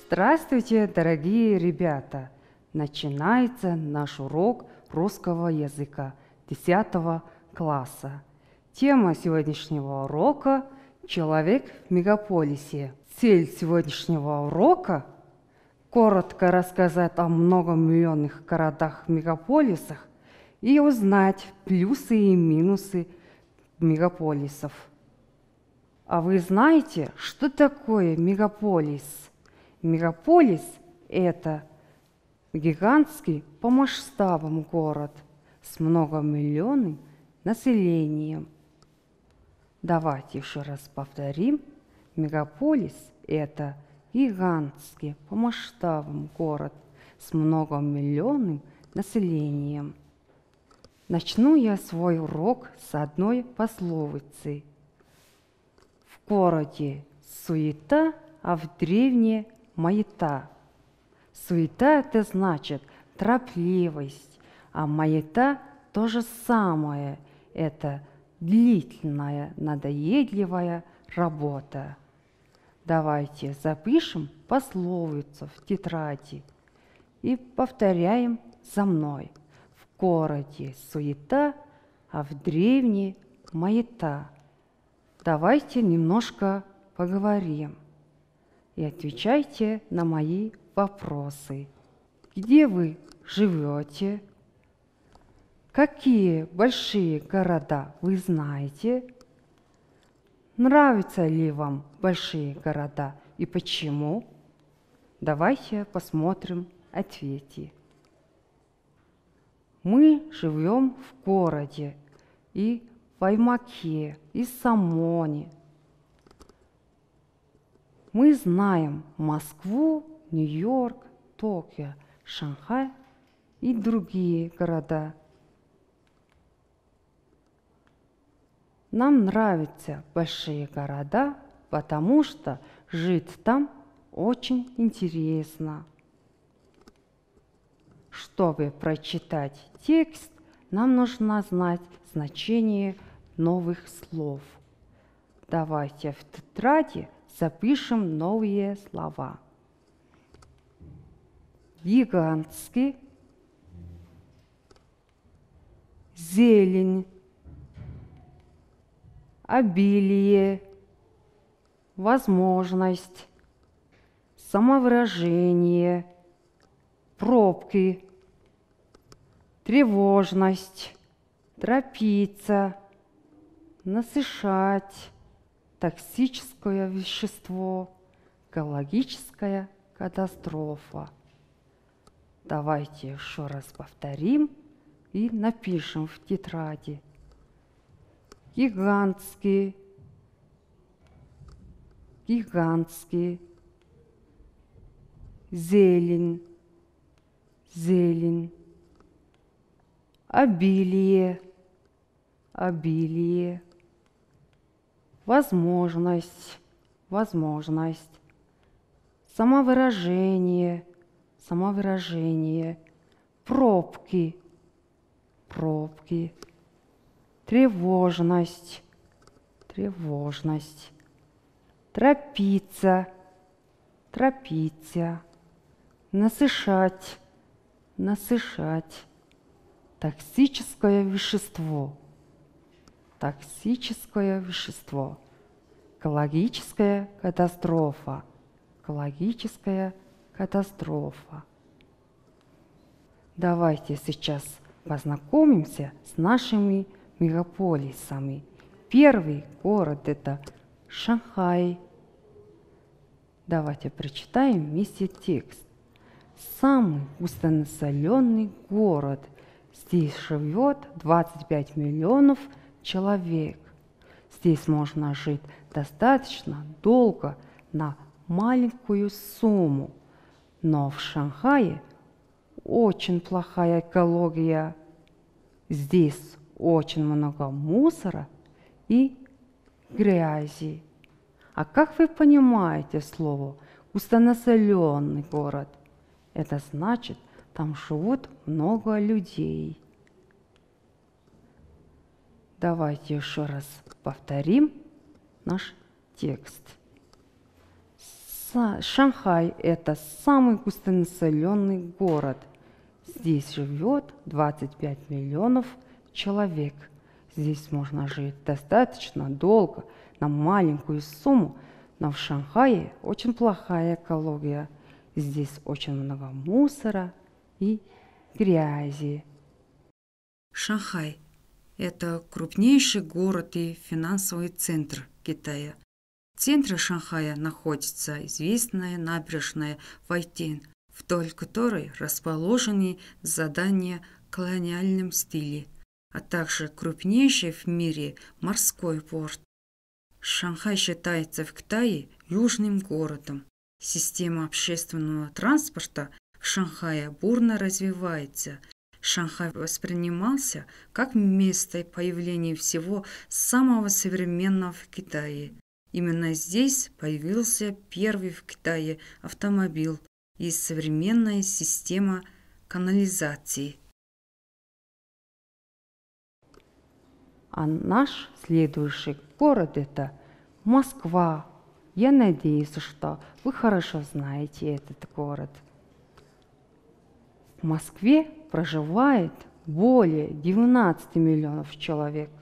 Здравствуйте, дорогие ребята! Начинается наш урок русского языка 10 класса. Тема сегодняшнего урока – человек в мегаполисе. Цель сегодняшнего урока – коротко рассказать о многомиллионных городах-мегаполисах и узнать плюсы и минусы мегаполисов. А вы знаете, что такое мегаполис? Мегаполис – это гигантский по масштабам город с многомиллионным населением. Давайте еще раз повторим. Мегаполис – это гигантский по масштабам город с многомиллионным населением. Начну я свой урок с одной пословицы. В городе суета, а в деревне маята. Суета – это значит торопливость, а маята – то же самое. Это длительная, надоедливая работа. Давайте запишем пословицу в тетради и повторяем за мной. В городе суета, а в деревне маята. Давайте немножко поговорим и отвечайте на мои вопросы. Где вы живете? Какие большие города вы знаете? Нравятся ли вам большие города и почему? Давайте посмотрим ответы. Мы живем в городе и в Баймаке, и Самоне. Мы знаем Москву, Нью-Йорк, Токио, Шанхай и другие города. Нам нравятся большие города, потому что жить там очень интересно. Чтобы прочитать текст, нам нужно знать значение новых слов. Давайте в тетради запишем новые слова. Гигантский, зелень, обилие, возможность, самовыражение, пробки, тревожность, торопиться, насыщать, токсическое вещество, экологическая катастрофа. Давайте еще раз повторим и напишем в тетради. Гигантский, гигантский, зелень, зелень, обилие, обилие, возможность, возможность, самовыражение, самовыражение, пробки, пробки, тревожность, тревожность, торопиться, торопиться, насыщать, насыщать, токсическое вещество, токсическое вещество, экологическая катастрофа, экологическая катастрофа. Давайте сейчас познакомимся с нашими мегаполисами. Первый город – это Шанхай. Давайте прочитаем вместе текст. Самый густонаселенный город. Здесь живет 25 миллионов человек. Здесь можно жить достаточно долго на маленькую сумму. Но в Шанхае очень плохая экология. Здесь очень много мусора и грязи. А как вы понимаете слово густонаселенный город? Это значит, там живут много людей. Давайте еще раз повторим наш текст. Шанхай – это самый густонаселенный город. Здесь живет 25 миллионов человек. Здесь можно жить достаточно долго, на маленькую сумму, но в Шанхае очень плохая экология. Здесь очень много мусора и грязи. Шанхай – это крупнейший город и финансовый центр Китая. В центре Шанхая находится известная набережная Вайтин, вдоль которой расположены здания в колониальном стиле, а также крупнейший в мире морской порт. Шанхай считается в Китае южным городом. Система общественного транспорта в Шанхае бурно развивается. Шанхай воспринимался как место появления всего самого современного в Китае. Именно здесь появился первый в Китае автомобиль и современная система канализации. А наш следующий город – это Москва. Я надеюсь, что вы хорошо знаете этот город. В Москве проживает более 12 миллионов человек.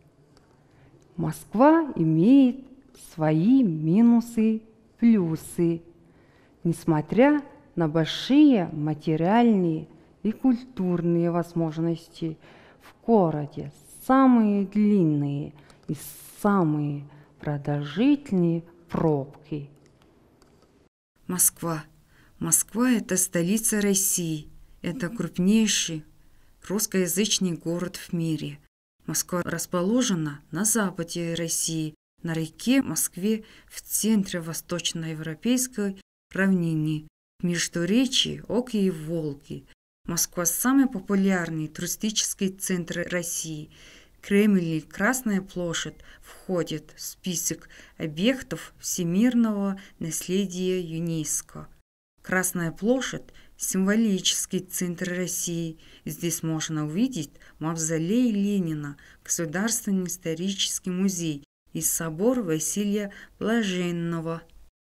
Москва имеет свои минусы, плюсы. Несмотря на большие материальные и культурные возможности, в городе самые длинные и самые продолжительные пробки. Москва. Москва – это столица России. Это крупнейший русскоязычный город в мире. Москва расположена на западе России, на реке Москве, в центре восточноевропейской равнины, в междуречии Оки и Волги. Москва – самый популярный туристический центр России. Кремль и Красная площадь входят в список объектов всемирного наследия ЮНЕСКО. Красная площадь – символический центр России. Здесь можно увидеть мавзолей Ленина, Государственный исторический музей и собор Василия Блаженного.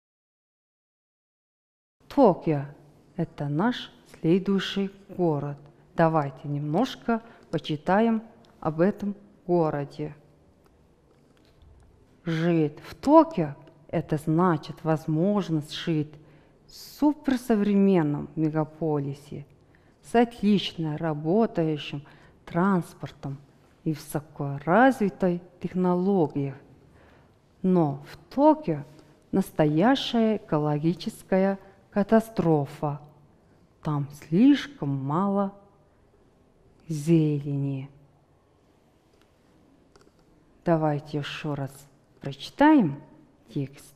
Токио – это наш следующий город. Давайте немножко почитаем об этом городе. Жить в Токио – это значит возможность жить в суперсовременном мегаполисе с отлично работающим транспортом и высокоразвитой технологией. Но в Токио настоящая экологическая катастрофа. Там слишком мало зелени. Давайте еще раз прочитаем текст.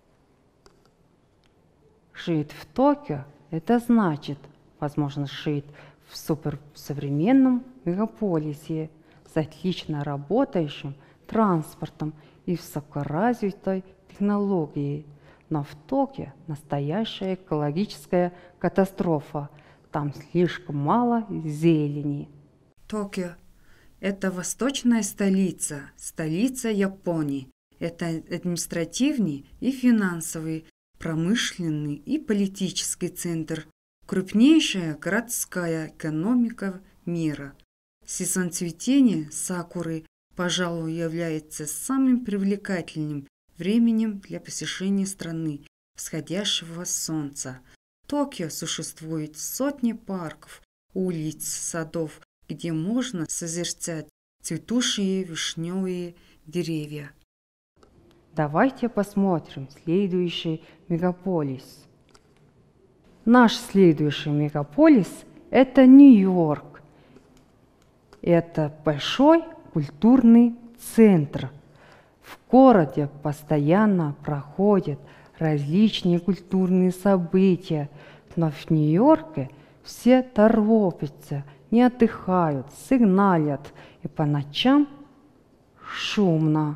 Жить в Токио – это значит возможность жить в суперсовременном мегаполисе с отлично работающим транспортом и высокоразвитой технологией. Но в Токио настоящая экологическая катастрофа. Там слишком мало зелени. Токио – это восточная столица, столица Японии. Это административный и финансовый, промышленный и политический центр, крупнейшая городская экономика мира. Сезон цветения сакуры, пожалуй, является самым привлекательным временем для посещения страны восходящего солнца. В Токио существует сотни парков, улиц, садов, где можно созерцать цветущие вишневые деревья. Давайте посмотрим следующий мегаполис. Наш следующий мегаполис – это Нью-Йорк. Это большой культурный центр. В городе постоянно проходят различные культурные события, но в Нью-Йорке все торопятся, не отдыхают, сигналят, и по ночам шумно.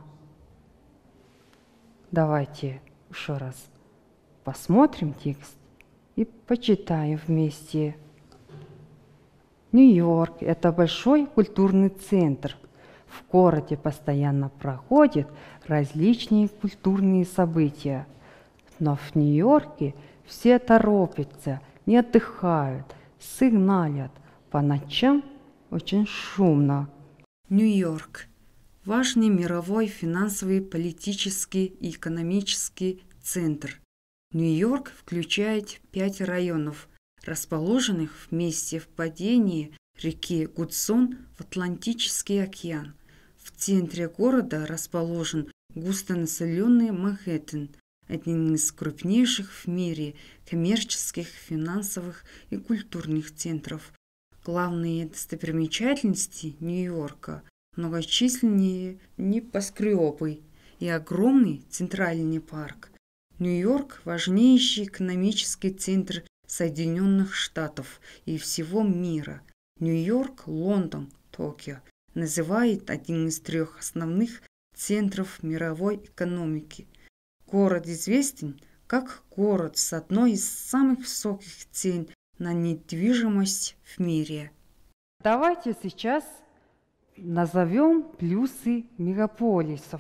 Давайте еще раз посмотрим текст и почитаем вместе. Нью-Йорк – это большой культурный центр. В городе постоянно проходят различные культурные события, Но в Нью-Йорке все торопятся, не отдыхают, сигналят. По ночам очень шумно. Нью-Йорк – важный мировой финансовый, политический и экономический центр. Нью-Йорк включает 5 районов, расположенных в месте впадения реки Гудзон в Атлантический океан. В центре города расположен густонаселенный Манхэттен, один из крупнейших в мире коммерческих, финансовых и культурных центров. Главные достопримечательности Нью-Йорка – многочисленные небоскребы и огромный центральный парк. Нью-Йорк – важнейший экономический центр Соединенных Штатов и всего мира. Нью-Йорк, Лондон, Токио называют один из 3 основных центров мировой экономики. Город известен как город с одной из самых высоких цен на недвижимость в мире. Давайте сейчас назовем плюсы мегаполисов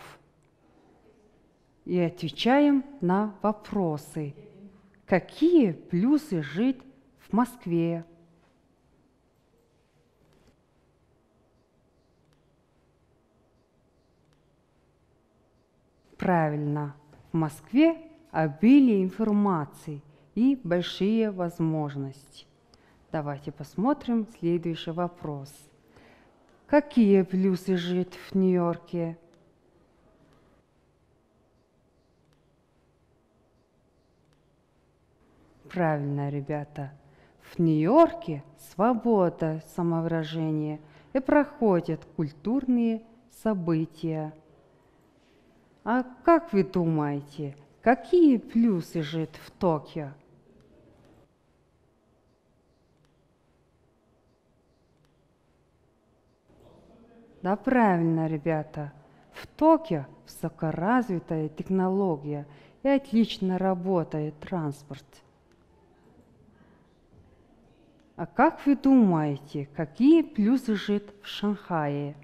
и отвечаем на вопросы. Какие плюсы жить в Москве? Правильно, в Москве обилие информации и большие возможности. Давайте посмотрим следующий вопрос. Какие плюсы жить в Нью-Йорке? Правильно, ребята. В Нью-Йорке свобода самовыражения и проходят культурные события. А как вы думаете, какие плюсы жить в Токио? Да, правильно, ребята. В Токио высокоразвитая технология и отлично работает транспорт. А как вы думаете, какие плюсы жить в Шанхае?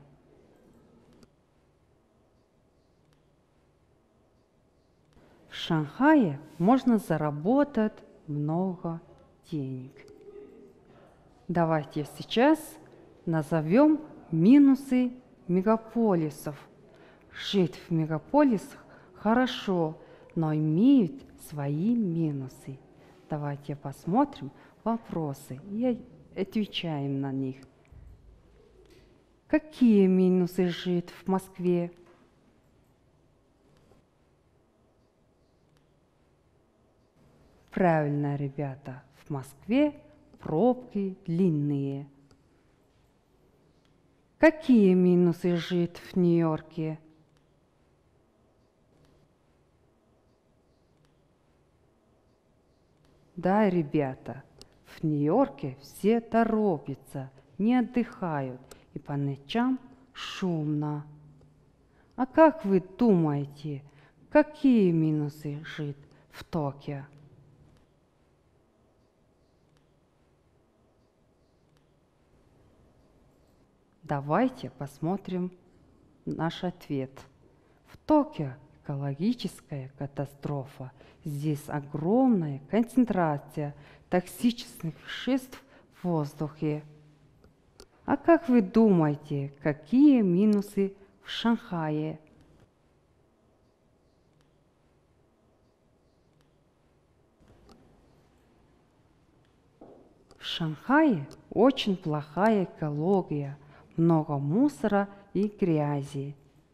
В Шанхае можно заработать много денег. Давайте сейчас назовем минусы мегаполисов. Жить в мегаполисах хорошо, но имеют свои минусы. Давайте посмотрим вопросы и отвечаем на них. Какие минусы жить в Москве? Правильно, ребята, в Москве пробки длинные. Какие минусы жить в Нью-Йорке? Да, ребята, в Нью-Йорке все торопятся, не отдыхают, и по ночам шумно. А как вы думаете, какие минусы жить в Токио? Давайте посмотрим наш ответ. В Токио экологическая катастрофа. Здесь огромная концентрация токсичных веществ в воздухе. А как вы думаете, какие минусы в Шанхае? В Шанхае очень плохая экология, много мусора и грязи.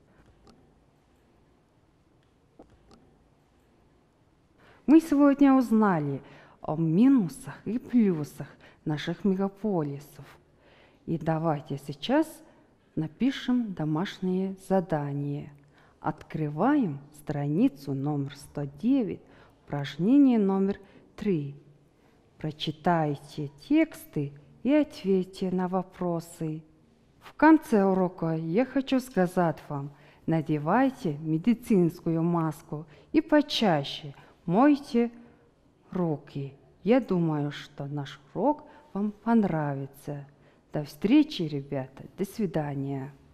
Мы сегодня узнали о минусах и плюсах наших мегаполисов. И давайте сейчас напишем домашнее задание. Открываем страницу номер 109, упражнение номер 3. Прочитайте тексты и ответьте на вопросы. В конце урока я хочу сказать вам, надевайте медицинскую маску и почаще мойте руки. Я думаю, что наш урок вам понравится. До встречи, ребята. До свидания.